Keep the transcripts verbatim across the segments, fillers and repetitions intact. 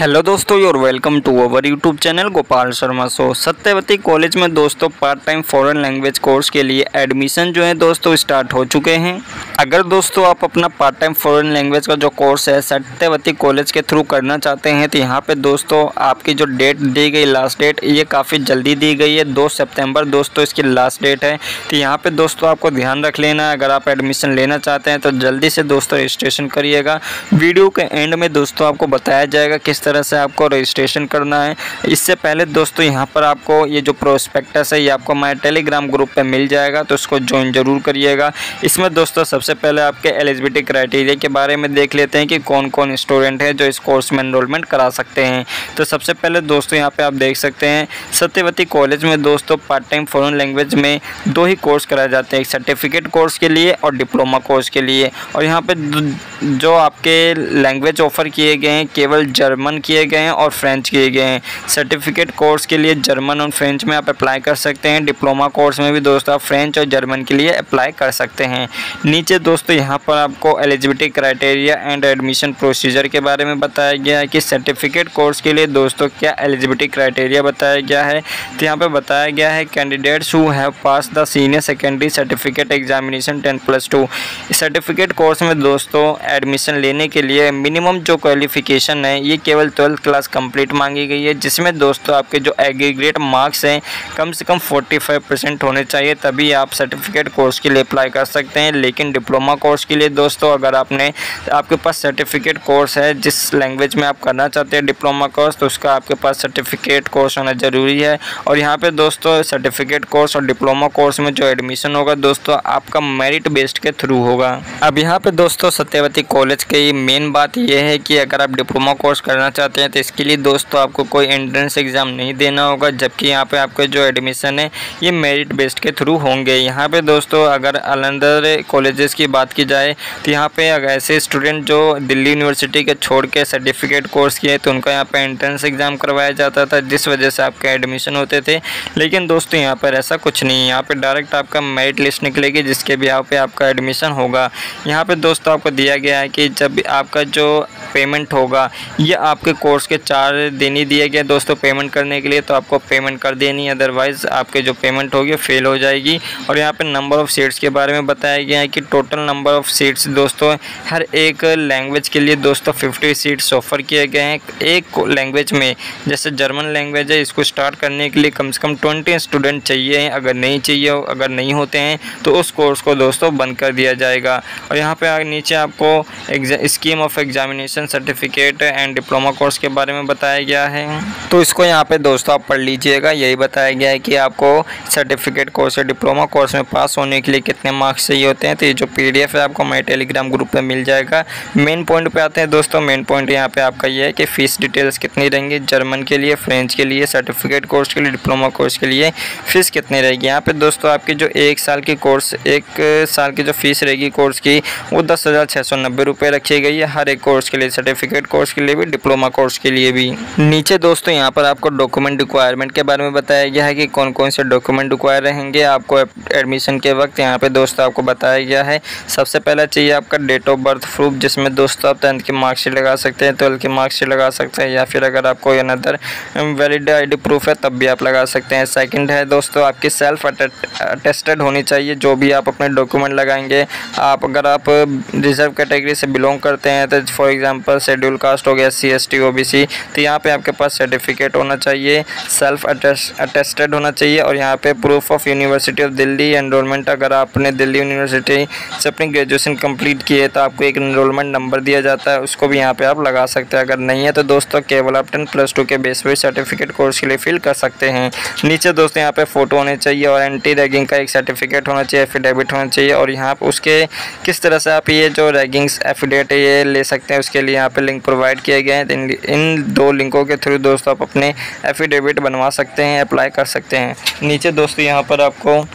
Hello दोस्तों, your welcome to our YouTube channel Gopal Sharma show. Satyawati college में दोस्तों part time foreign language course के लिए एडमिशन जो है दोस्तों स्टार्ट हो चुके हैं। अगर दोस्तों आप अपना पार्ट टाइम फॉरेन लैंग्वेज का जो कोर्स है सत्यवती कॉलेज के थ्रू करना चाहते हैं तो यहाँ पे दोस्तों आपकी जो डेट दी गई लास्ट डेट ये काफ़ी जल्दी दी गई है। दो सितंबर दोस्तों इसकी लास्ट डेट है। तो यहाँ पे दोस्तों आपको ध्यान रख लेना है, अगर आप एडमिशन लेना चाहते हैं तो जल्दी से दोस्तों रजिस्ट्रेशन करिएगा। वीडियो के एंड में दोस्तों आपको बताया जाएगा किस तरह से आपको रजिस्ट्रेशन करना है। इससे पहले दोस्तों यहाँ पर आपको ये जो प्रोस्पेक्टस है ये आपको हमारे टेलीग्राम ग्रुप पे मिल जाएगा, तो इसको ज्वाइन जरूर करिएगा। इसमें दोस्तों सबसे पहले आपके एलिजिबिलिटी क्राइटेरिया के बारे में देख लेते हैं कि कौन कौन स्टूडेंट है जो इस कोर्स में एनरोलमेंट करा सकते हैं। तो सबसे पहले दोस्तों यहाँ पे आप देख सकते हैं सत्यवती कॉलेज में दोस्तों पार्ट टाइम फॉरेन लैंग्वेज में दो ही कोर्स कराए जाते हैं, एक सर्टिफिकेट कोर्स के लिए और डिप्लोमा कोर्स के लिए। और यहाँ पे जो आपके लैंग्वेज ऑफर किए गए हैं केवल जर्मन किए गए हैं और फ्रेंच किए गए हैं। सर्टिफिकेट कोर्स के लिए जर्मन और फ्रेंच में आप अप्लाई कर सकते हैं। डिप्लोमा कोर्स में भी दोस्तों आप फ्रेंच और जर्मन के लिए अप्लाई कर सकते हैं। नीचे दोस्तों यहाँ पर आपको eligibility criteria and admission procedure के बारे में बताया गया है कि सर्टिफिकेट कोर्स के लिए दोस्तों क्या एलिजिबिलिटी क्राइटेरिया बताया गया है। तो यहाँ पर बताया गया है candidates who have pass the senior secondary certificate examination ten plus two. Certificate course में दोस्तों एडमिशन लेने के लिए मिनिमम जो क्वालिफिकेशन है ये केवल ट्वेल्थ क्लास कंप्लीट मांगी गई है, जिसमें दोस्तों आपके जो एग्रीगेट मार्क्स हैं कम से कम पैंतालीस परसेंट होने चाहिए, तभी आप सर्टिफिकेट कोर्स के लिए अप्लाई कर सकते हैं। लेकिन डिप्लोमा कोर्स के लिए दोस्तों अगर आपने आपके पास सर्टिफिकेट कोर्स है जिस लैंग्वेज में आप करना चाहते हैं डिप्लोमा कोर्स, तो उसका आपके पास सर्टिफिकेट कोर्स होना ज़रूरी है। और यहाँ पर दोस्तों सर्टिफिकेट कोर्स और डिप्लोमा कोर्स में जो एडमिशन होगा दोस्तों आपका मेरिट बेस्ड के थ्रू होगा। अब यहाँ पर दोस्तों सत्यवती कॉलेज की मेन बात यह है कि अगर आप डिप्लोमा कोर्स करना चाहते हैं तो इसके लिए दोस्तों आपको कोई एंट्रेंस एग्ज़ाम नहीं देना होगा, जबकि यहाँ पे आपके जो एडमिशन है ये मेरिट बेस्ड के थ्रू होंगे। यहाँ पे दोस्तों अगर अनदर कॉलेजेस की बात की जाए तो यहाँ पे अगर ऐसे स्टूडेंट जो दिल्ली यूनिवर्सिटी के छोड़ के सर्टिफिकेट कोर्स किए तो उनका यहाँ पे एंट्रेंस एग्ज़ाम करवाया जाता था, जिस वजह से आपके एडमिशन होते थे। लेकिन दोस्तों यहाँ पर ऐसा कुछ नहीं है, यहाँ पर डायरेक्ट आपका मेरिट लिस्ट निकलेगी जिसके भी यहाँ पे आपका एडमिशन होगा। यहाँ पर दोस्तों आपको दिया गया है कि जब आपका जो पेमेंट होगा ये आपके कोर्स के चार दिन ही दिए गए दोस्तों पेमेंट करने के लिए, तो आपको पेमेंट कर देनी है, अदरवाइज़ आपके जो पेमेंट होगी फेल हो जाएगी। और यहाँ पे नंबर ऑफ़ सीट्स के बारे में बताया गया है कि टोटल नंबर ऑफ़ सीट्स दोस्तों हर एक लैंग्वेज के लिए दोस्तों पचास सीट्स ऑफ़र किए गए हैं। एक लैंग्वेज में जैसे जर्मन लैंग्वेज है इसको स्टार्ट करने के लिए कम से कम बीस स्टूडेंट चाहिए हैं, अगर नहीं चाहिए अगर नहीं होते हैं तो उस कोर्स को दोस्तों बंद कर दिया जाएगा। और यहाँ पर नीचे आपको scheme of examination certificate and diploma course के बारे में बताया गया है, तो इसको यहाँ पे दोस्तों आप पढ़ लीजिएगा। यही बताया गया है कि आपको सर्टिफिकेट कोर्स या डिप्लोमा कोर्स में पास होने के लिए कितने मार्क्स चाहिए होते हैं। तो ये जो पीडीएफ है आपको हमारे टेलीग्राम ग्रुप पे मिल जाएगा। मेन पॉइंट पे आते हैं दोस्तों। मेन पॉइंट यहाँ पे आपका ये है कि फ़ीस डिटेल्स कितनी रहेंगी जर्मन के लिए, फ्रेंच के लिए, सर्टिफिकेट कोर्स के लिए, डिप्लोमा कोर्स के लिए फ़ीस कितनी रहेगी। यहाँ पर दोस्तों आपकी जो एक साल की कोर्स एक साल की जो फ़ीस रहेगी कोर्स की वो दस हज़ार छः सौ नब्बे रुपये रखी गई है हर एक कोर्स के लिए, सर्टिफिकेट कोर्स के लिए भी डिप्लोमा कोर्स के लिए भी। नीचे दोस्तों यहाँ पर आपको डॉक्यूमेंट रिक्वायरमेंट के बारे में बताया गया है कि कौन कौन से डॉक्यूमेंट रिक्वायर रहेंगे आपको एडमिशन के वक्त। यहाँ पे दोस्तों आपको बताया गया है सबसे पहला चाहिए आपका डेट ऑफ बर्थ प्रूफ, जिसमें दोस्तों आप टेंथ की मार्कशीट लगा सकते हैं, ट्वेल्थ की मार्कशीट लगा सकते हैं, या फिर अगर आपको अनदर वैलिड आईडी प्रूफ है तब भी आप लगा सकते हैं। सेकंड है दोस्तों आपकी सेल्फ अटेस्टेड होनी चाहिए जो भी आप अपने डॉक्यूमेंट लगाएंगे। आप अगर आप रिजर्व कैटेगरी से बिलोंग करते हैं तो फॉर एग्जांपल शेड्यूल कास्ट हो गया, C S T, O B C, तो यहाँ पे आपके पास सर्टिफिकेट होना चाहिए, सेल्फ अटेस्टेड होना चाहिए। और यहाँ पे proof of university of Delhi enrolment, अगर आपने दिल्ली यूनिवर्सिटी से अपनी ग्रेजुएशन कंप्लीट की है तो आपको एक एनरोलमेंट नंबर दिया जाता है, उसको भी यहाँ पे आप लगा सकते हैं। अगर नहीं है तो दोस्तों केवल आप टेन प्लस टू के बेस पर सर्टिफिकेट कोर्स के लिए फिल कर सकते हैं। नीचे दोस्तों यहाँ पे फ़ोटो होने चाहिए और एंटी रैगिंग का एक सर्टिफिकेट होना चाहिए, एफिडेविट होना चाहिए। और यहाँ पर उसके किस तरह से आप ये जो रैगिंग्स एफिडेविट ये ले सकते हैं उसके लिए यहाँ पे लिंक प्रोवाइड किए गए हैं। इन, इन दो लिंकों के थ्रू दोस्तों आप अपने एफिडेविट बनवा सकते हैं, अप्लाई कर सकते हैं। नीचे दोस्तों यहाँ पर आपको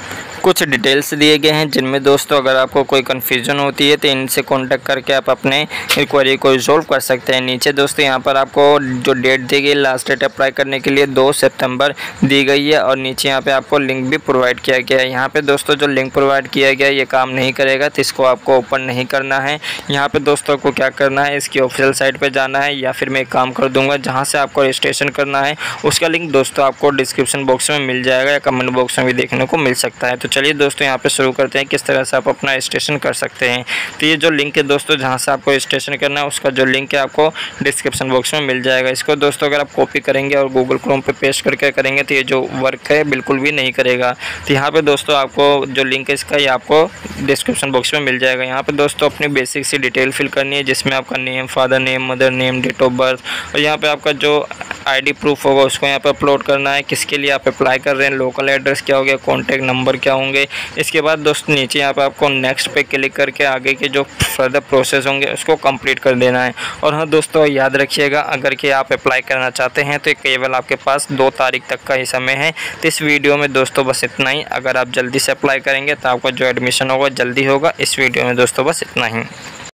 कुछ डिटेल्स दिए गए हैं जिनमें दोस्तों अगर आपको कोई कन्फ्यूजन होती है तो इनसे कॉन्टैक्ट करके आप अपने क्वेरी को रिजॉल्व कर सकते हैं। नीचे दोस्तों यहाँ पर आपको जो डेट दी गई, लास्ट डेट अप्लाई करने के लिए दो सितंबर दी गई है और नीचे यहाँ पे आपको लिंक भी प्रोवाइड किया गया है। यहाँ पे दोस्तों जो लिंक प्रोवाइड किया गया है ये काम नहीं करेगा, तो इसको आपको ओपन नहीं करना है। यहाँ पे दोस्तों को क्या करना है, इसकी ऑफिशियल साइट पे जाना है या फिर मैं एक काम कर दूंगा, जहाँ से आपको रजिस्ट्रेशन करना है उसका लिंक दोस्तों आपको डिस्क्रिप्शन बॉक्स में मिल जाएगा या कमेंट बॉक्स में भी देखने को मिल सकता है। तो चलिए दोस्तों यहाँ पे शुरू करते हैं किस तरह से आप अपना रजिस्ट्रेशन कर सकते हैं। तो ये जो लिंक है दोस्तों जहाँ से आपको रजिस्ट्रेशन करना है उसका जो लिंक है आपको डिस्क्रिप्शन बॉक्स में मिल जाएगा। इसको दोस्तों अगर आप कॉपी करेंगे और गूगल क्रोम पे पेस्ट करके करेंगे तो ये जो वर्क है बिल्कुल भी नहीं करेगा। तो यहाँ पे दोस्तों आपको जो लिंक है इसका ये आपको डिस्क्रिप्शन बॉक्स में मिल जाएगा। यहाँ पे दोस्तों अपनी बेसिक सी डिटेल फिल करनी है जिसमें आपका name, father name, mother name, date of birth और यहाँ पे आपका जो आईडी प्रूफ होगा उसको यहाँ पर अपलोड करना है, किसके लिए आप अप्लाई कर रहे हैं, लोकल एड्रेस क्या हो गया, कॉन्टैक्ट नंबर क्या होंगे। इसके बाद दोस्तों नीचे यहाँ पर आपको नेक्स्ट पे क्लिक करके आगे के जो फर्दर प्रोसेस होंगे उसको कंप्लीट कर देना है। और हाँ दोस्तों याद रखिएगा अगर कि आप अप्लाई करना चाहते हैं तो केवल आपके पास दो तारीख तक का ही समय है। तो इस वीडियो में दोस्तों बस इतना ही। अगर आप जल्दी से अप्लाई करेंगे तो आपका जो एडमिशन होगा जल्दी होगा। इस वीडियो में दोस्तों बस इतना ही।